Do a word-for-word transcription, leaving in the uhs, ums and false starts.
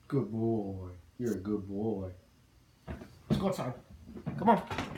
Good boy. You're a good boy. Let's go outside. Come on.